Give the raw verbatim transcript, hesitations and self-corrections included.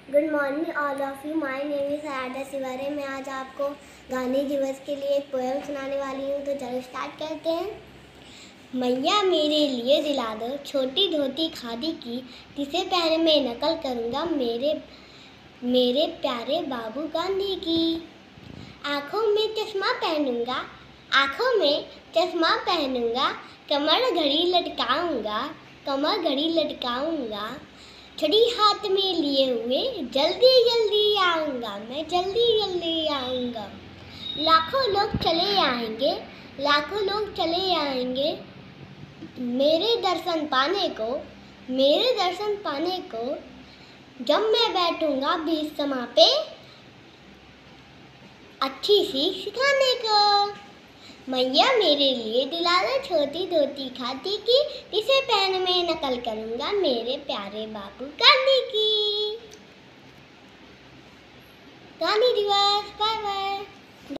Good morning all of you. My name is Sayada Siware. मैं आज आपको गांधी दिवस के लिए एक पोएम सुनाने वाली हूँ। तो चलो स्टार्ट करते हैं। मैया मेरे लिए दिला दो छोटी धोती खादी की, जिसे पहने मैं नकल करूँगा मेरे मेरे प्यारे बाबू गांधी की। आँखों में चश्मा पहनूंगा आँखों में चश्मा पहनूंगा कमर घड़ी लटकाऊंगा कमर घड़ी लटकाऊंगा छड़ी हाथ में लिए हुए जल्दी जल्दी आऊँगा मैं जल्दी जल्दी आऊँगा। लाखों लोग चले आएंगे लाखों लोग चले आएंगे मेरे दर्शन पाने को मेरे दर्शन पाने को जब मैं बैठूंगा बीच समा पे अच्छी सी सिखाने को। मैया मेरे लिए दिला दो छोटी धोती खादी की, जिसे पहन में नकल करूंगा मेरे प्यारे बाबू गांधी की। गांधी दिवस। Bye bye.